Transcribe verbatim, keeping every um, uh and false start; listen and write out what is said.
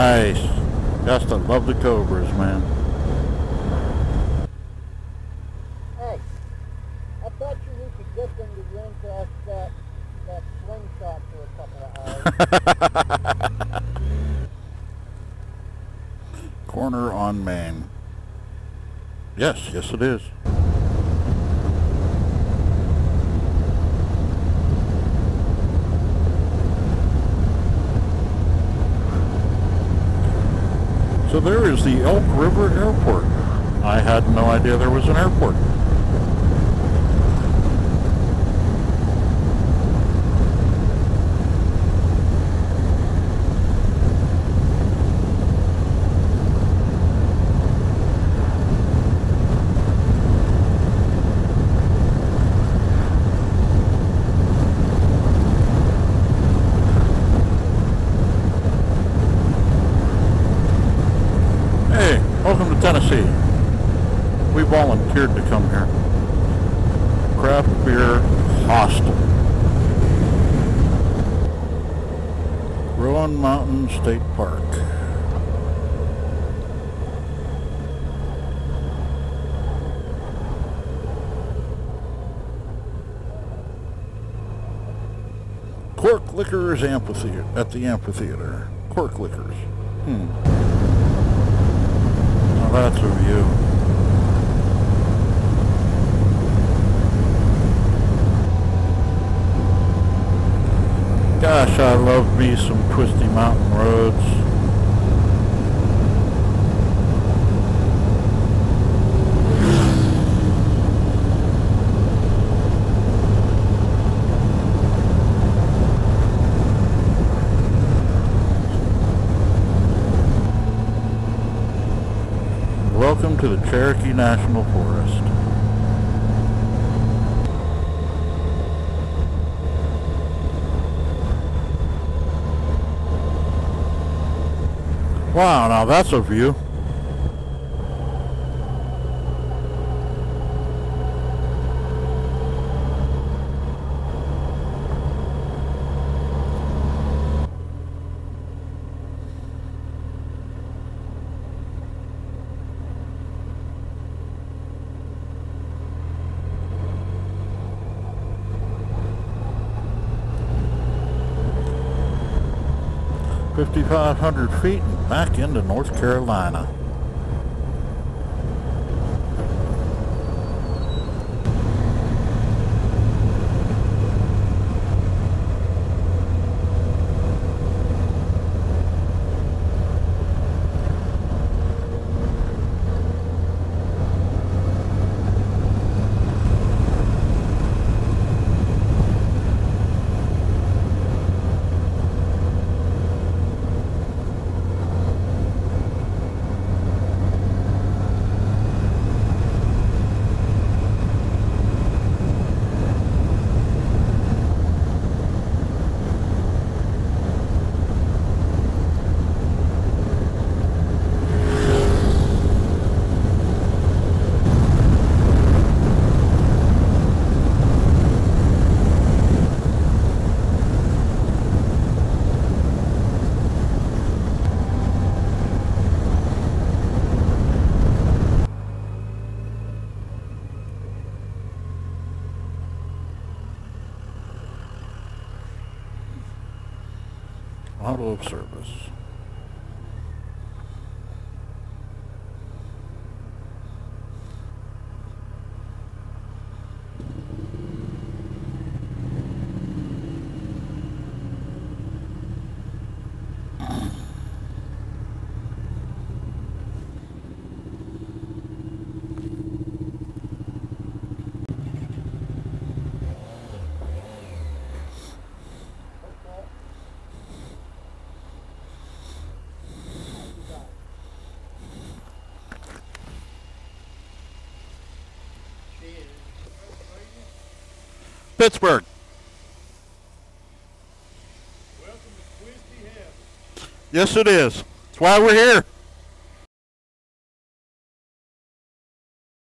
Nice. Just to love the cobras, man. Hey, I bet you we could get them to run past that, that slingshot for a couple of hours. Corner on Main. Yes, yes it is. So there is the Elk River Airport. I had no idea there was an airport. Welcome to Tennessee. We volunteered to come here. Craft Beer Hostel. Rowan Mountain State Park. Cork Liquors Amphitheater at the amphitheater. Cork Liquors. Hmm. That's a view. Gosh, I love me some twisty mountain roads. Welcome to the Cherokee National Forest. Wow, now that's a view. fifty-five hundred feet and back into North Carolina. Auto of service. Pittsburgh. Welcome to Twisty Heaven. Yes, it is. That's why we're here.